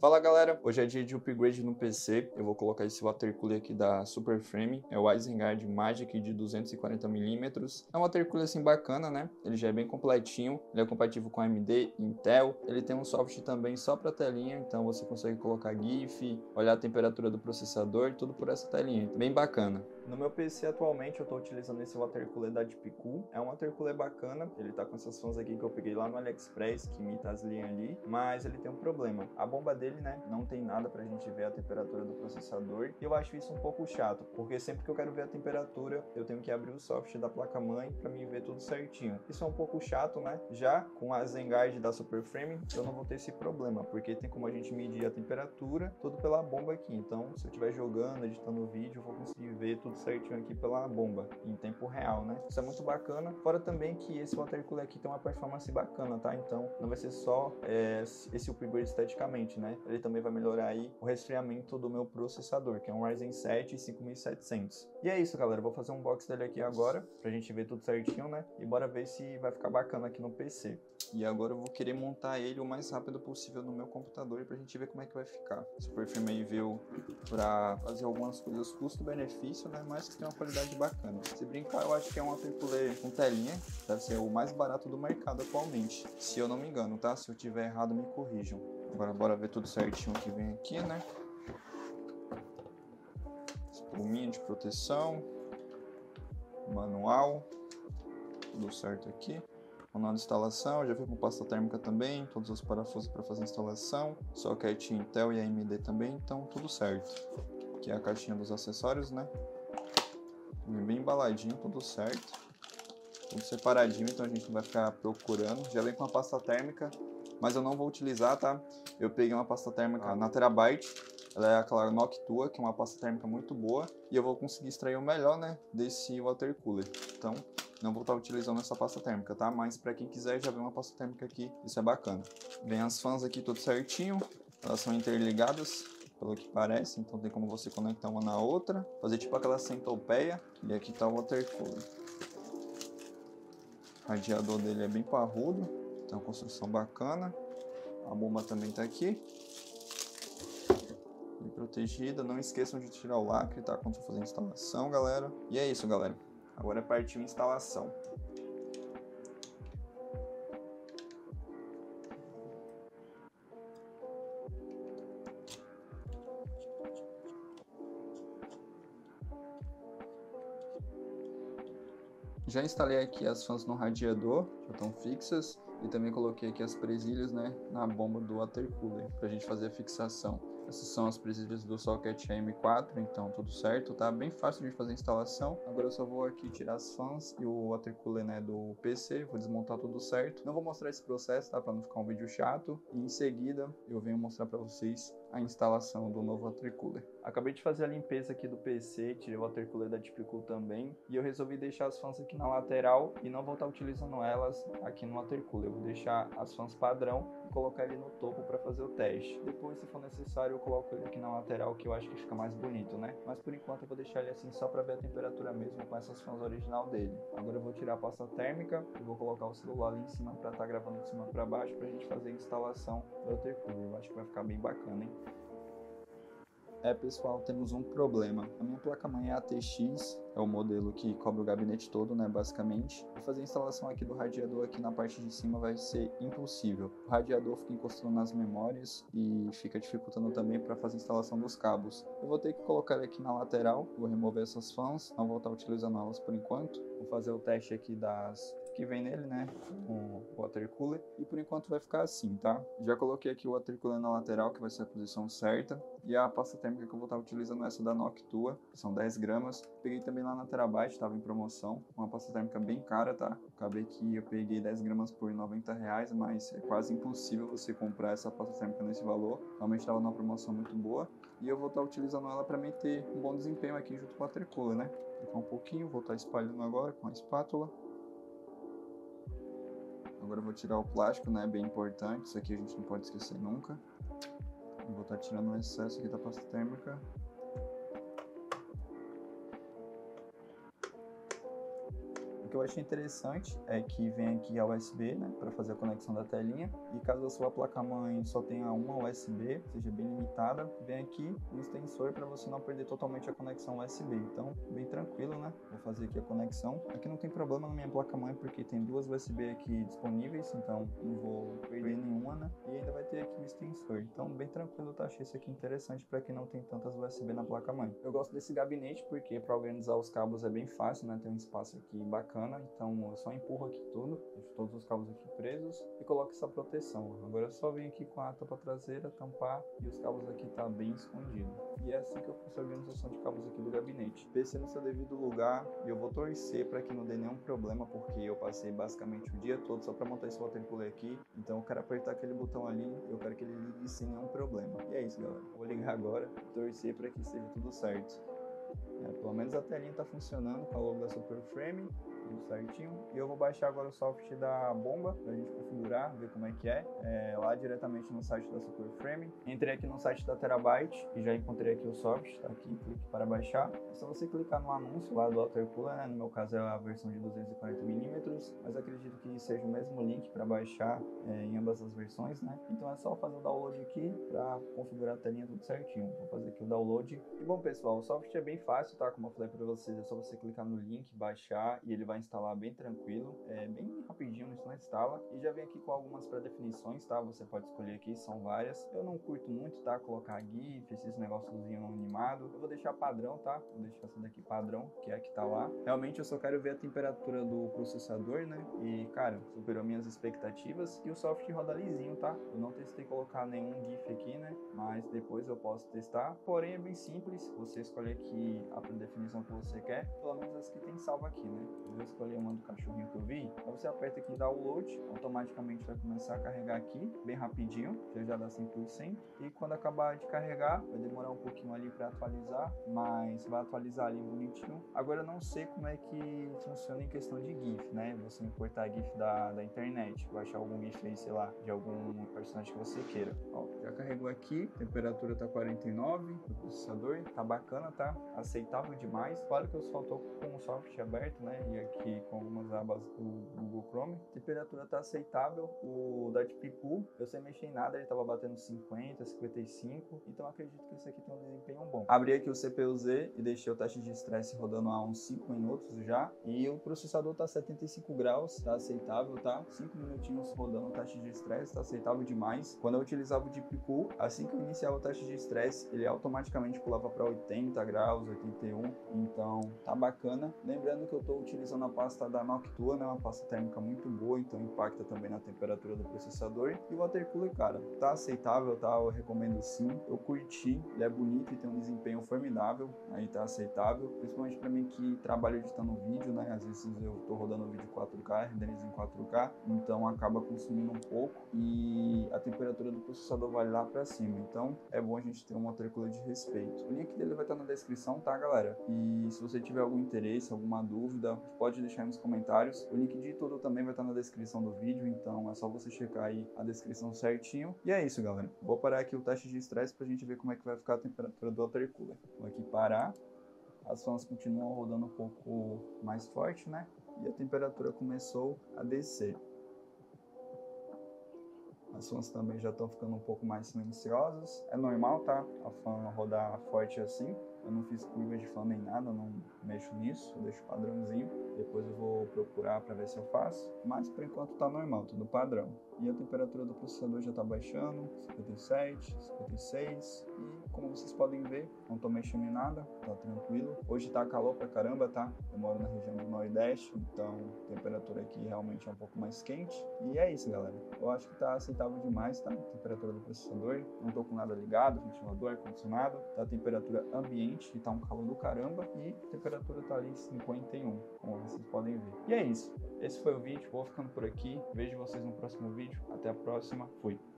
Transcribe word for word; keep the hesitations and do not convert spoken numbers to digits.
Fala galera, hoje é dia de upgrade no P C. Eu vou colocar esse water cooler aqui da Superframe, é o Isengard Magic de duzentos e quarenta milímetros. É um water cooler assim bacana, né? Ele já é bem completinho, ele é compatível com A M D, Intel. Ele tem um software também só para telinha, então você consegue colocar GIF, olhar a temperatura do processador, tudo por essa telinha, bem bacana. No meu P C atualmente eu estou utilizando esse water cooler da Deepcool. É um water cooler bacana, ele tá com essas fãs aqui que eu peguei lá no AliExpress, que imita as linhas ali, mas ele tem um problema. A bomba dele, né, não tem nada pra gente ver a temperatura do processador, e eu acho isso um pouco chato, porque sempre que eu quero ver a temperatura, eu tenho que abrir o software da placa-mãe pra mim ver tudo certinho. Isso é um pouco chato, né? Já com a Isengard da Superframe, eu não vou ter esse problema, porque tem como a gente medir a temperatura tudo pela bomba aqui. Então, se eu estiver jogando, editando o vídeo, eu vou conseguir ver tudo certinho aqui pela bomba, em tempo real, né? Isso é muito bacana. Fora também que esse water cooler aqui tem uma performance bacana, tá? Então, não vai ser só é, esse upgrade esteticamente, né? Ele também vai melhorar aí o resfriamento do meu processador, que é um Ryzen sete cinco mil e setecentos. E é isso, galera. Eu vou fazer um unboxing dele aqui agora, pra gente ver tudo certinho, né? E bora ver se vai ficar bacana aqui no P C. E agora eu vou querer montar ele o mais rápido possível no meu computador pra gente ver como é que vai ficar. Superframe aí veio pra fazer algumas coisas custo-benefício, né? Mas que tem uma qualidade bacana. Se brincar, eu acho que é um water cooler com telinha. Deve ser o mais barato do mercado atualmente. Se eu não me engano, tá? Se eu tiver errado, me corrijam. Agora bora ver tudo certinho que vem aqui, né? Espuminha de proteção. Manual. Tudo certo aqui. Manual de instalação, já veio com pasta térmica também, todos os parafusos para fazer a instalação, socket Intel e A M D também, então tudo certo. Aqui é a caixinha dos acessórios, né? Bem embaladinho, tudo certo. Tudo separadinho, então a gente não vai ficar procurando. Já vem com a pasta térmica, mas eu não vou utilizar, tá? Eu peguei uma pasta térmica na Terabyte, ela é aquela Noctua, que é uma pasta térmica muito boa, e eu vou conseguir extrair o melhor, né, desse water cooler. Então, não vou estar utilizando essa pasta térmica, tá? Mas para quem quiser, já vem uma pasta térmica aqui, isso é bacana. Vem as fãs aqui tudo certinho, elas são interligadas, pelo que parece, então tem como você conectar uma na outra, fazer tipo aquela centopeia, e aqui tá o water cooler. O radiador dele é bem parrudo, tem uma construção bacana, a bomba também tá aqui, bem protegida. Não esqueçam de tirar o lacre, tá? Quando for fazer a instalação, galera. E é isso, galera. Agora partiu a instalação. Já instalei aqui as fãs no radiador, já estão fixas, e também coloquei aqui as presilhas, né, na bomba do water cooler, pra gente fazer a fixação. Essas são as presilhas do socket A M quatro, então tudo certo, tá bem fácil de fazer a instalação. Agora eu só vou aqui tirar as fãs e o water cooler, né, do P C, vou desmontar tudo certo. Não vou mostrar esse processo, tá, para não ficar um vídeo chato. E em seguida eu venho mostrar para vocês a instalação do novo water cooler. Acabei de fazer a limpeza aqui do P C, tirei o water cooler da Deepcool também, e eu resolvi deixar as fãs aqui na lateral e não vou estar utilizando elas aqui no water cooler. Eu vou deixar as fãs padrão e colocar ele no topo para fazer o teste. Depois, se for necessário, eu coloco ele aqui na lateral, que eu acho que fica mais bonito, né? Mas por enquanto eu vou deixar ele assim só para ver a temperatura mesmo com essas fãs original dele. Agora eu vou tirar a pasta térmica e vou colocar o celular ali em cima para estar gravando de cima para baixo pra gente fazer a instalação do water cooler. Eu acho que vai ficar bem bacana, hein? É, pessoal, temos um problema. A minha placa-mãe é A T X, é o modelo que cobre o gabinete todo, né, basicamente. E fazer a instalação aqui do radiador aqui na parte de cima vai ser impossível. O radiador fica encostando nas memórias e fica dificultando também para fazer a instalação dos cabos. Eu vou ter que colocar ele aqui na lateral, vou remover essas fãs, não vou estar utilizando elas por enquanto. Vou fazer o teste aqui das que vem nele, né, com o water cooler, e por enquanto vai ficar assim, tá? Já coloquei aqui o water cooler na lateral, que vai ser a posição certa, e a pasta térmica que eu vou estar utilizando é essa da Noctua, que são dez gramas. Peguei também lá na Terabyte, estava em promoção, uma pasta térmica bem cara, tá? Acabei que eu peguei dez gramas por noventa reais, mas é quase impossível você comprar essa pasta térmica nesse valor. Realmente estava numa promoção muito boa, e eu vou estar utilizando ela para ter um bom desempenho aqui junto com o water cooler, né? Vou ficar um pouquinho, vou estar espalhando agora com a espátula. Agora eu vou tirar o plástico, né, bem importante, isso aqui a gente não pode esquecer nunca. Eu vou estar tirando o excesso aqui da pasta térmica. que eu achei interessante é que vem aqui a U S B, né, para fazer a conexão da telinha, e caso a sua placa-mãe só tenha uma U S B, seja bem limitada, vem aqui o extensor para você não perder totalmente a conexão U S B. Então, bem tranquilo, né? Vou fazer aqui a conexão. Aqui não tem problema na minha placa-mãe porque tem duas U S B aqui disponíveis, então não vou perder nenhuma, né? E ainda vai ter aqui o extensor. Então, bem tranquilo, tá? Achei isso aqui interessante para quem não tem tantas U S B na placa-mãe. Eu gosto desse gabinete porque para organizar os cabos é bem fácil, né? Tem um espaço aqui bacana, então eu só empurro aqui tudo, deixo todos os cabos aqui presos e coloco essa proteção. Agora eu só venho aqui com a tampa traseira, tampar e os cabos aqui tá bem escondido. E é assim que eu faço a organização de cabos aqui do gabinete. P C no seu devido lugar, e eu vou torcer para que não dê nenhum problema, porque eu passei basicamente o dia todo só para montar esse water cooler aqui, então eu quero apertar aquele botão ali, eu quero que ele ligue sem nenhum problema. E é isso, galera. Eu vou ligar agora, torcer para que esteja tudo certo. É, pelo menos a telinha tá funcionando com a logo da Superframe, tudo certinho. E eu vou baixar agora o software da bomba pra gente configurar, ver como é que é, é lá diretamente no site da Superframe. Entrei aqui no site da Terabyte e já encontrei aqui o software, tá aqui, clique para baixar. É só você clicar no anúncio lá do water cooler, né? No meu caso é a versão de duzentos e quarenta milímetros, mas acredito que seja o mesmo link para baixar é, em ambas as versões, né? Então é só fazer o download aqui para configurar a telinha tudo certinho. Vou fazer aqui o download. E bom, pessoal, o software é bem fácil, tá? Como eu falei para vocês, é só você clicar no link, baixar e ele vai instalar bem tranquilo, é bem rapidinho, isso não instala. E já vem aqui com algumas pré-definições, tá? Você pode escolher aqui, são várias. Eu não curto muito, tá? Colocar GIF, esses negóciozinhos animados. Eu vou deixar padrão, tá? Vou deixar essa daqui padrão, que é a que tá lá. Realmente eu só quero ver a temperatura do processador, né? E, cara, superou minhas expectativas. E o software roda lisinho, tá? Eu não testei colocar nenhum GIF aqui, né? Mas depois eu posso testar. Porém, é bem simples. Você escolhe aqui a pré-definição que você quer. Pelo menos as que tem salvo aqui, né? Eu vou escolher uma do cachorrinho que eu vi. Aí você aperta aqui em download, automaticamente vai começar a carregar aqui, bem rapidinho, já já dá cem por cento. E quando acabar de carregar, vai demorar um pouquinho ali para atualizar, mas vai atualizar ali bonitinho. Agora eu não sei como é que funciona em questão de GIF, né? Você importar GIF da, da internet, baixar algum GIF aí, sei lá, de algum personagem que você queira. Ó, já carregou aqui, temperatura tá quarenta e nove do processador, tá bacana, tá? Aceitável demais. Claro que eu só tô com o software aberto, né? E aqui com algumas abas do Google Chrome. A temperatura tá aceitável. O da Tipico, eu sem mexer em nada, ele tava batendo cinquenta, cinquenta e cinco. Então acredito que esse aqui tem um desempenho bom. Abri aqui o C P U Z e deixei o teste de estresse rodando há uns cinco minutos já. E o processador tá setenta e cinco graus, tá aceitável, tá? cinco minutinhos rodando o teste de estresse, tá aceitável demais. Quando eu utilizava o Tipico, assim que eu iniciava o teste de estresse, ele automaticamente pulava para oitenta graus, oitenta e um. Então tá bacana. Lembrando que eu estou utilizando a pasta da Noctua, né, uma pasta térmica muito boa, então impacta também na temperatura do processador. E o water cooler, cara, tá aceitável, tá? Eu recomendo sim. Eu curti, ele é bonito e tem um desempenho formidável, aí tá aceitável, principalmente para mim que trabalho editando vídeo, né? Às vezes eu tô rodando vídeo quatro K, renderizo em quatro K, então acaba consumindo um pouco e a temperatura do processador vai lá para cima. Então é bom a gente ter um water cooler de respeito. O link dele vai estar na descrição, tá, galera? E se você tiver algum interesse, alguma dúvida, pode deixar aí nos comentários. O link de tudo também vai estar na descrição do vídeo, então é só você checar aí a descrição certinho. E é isso, galera. Vou parar aqui o teste de estresse pra gente ver como é que vai ficar a temperatura do water cooler. Vou aqui parar. As fãs continuam rodando um pouco mais forte, né? E a temperatura começou a descer. As fãs também já estão ficando um pouco mais silenciosas. É normal, tá? A fã rodar forte assim. Eu não fiz curva de fã nem nada, não mexo nisso, eu deixo padrãozinho. Depois eu vou procurar para ver se eu faço. Mas por enquanto tá normal, tudo padrão. E a temperatura do processador já tá baixando, cinquenta e sete, cinquenta e seis. E como vocês podem ver, não tô mexendo em nada, tá tranquilo. Hoje tá calor pra caramba, tá? Eu moro na região do Nordeste, então a temperatura aqui realmente é um pouco mais quente. E é isso, galera. Eu acho que tá aceitável demais, tá? A temperatura do processador. Não tô com nada ligado, ventilador, ar-condicionado. Tá a temperatura ambiente, e tá um calor do caramba. E a temperatura tá ali cinquenta e um, como vocês podem ver. E é isso. Esse foi o vídeo, vou ficando por aqui. Vejo vocês no próximo vídeo. Até a próxima. Fui.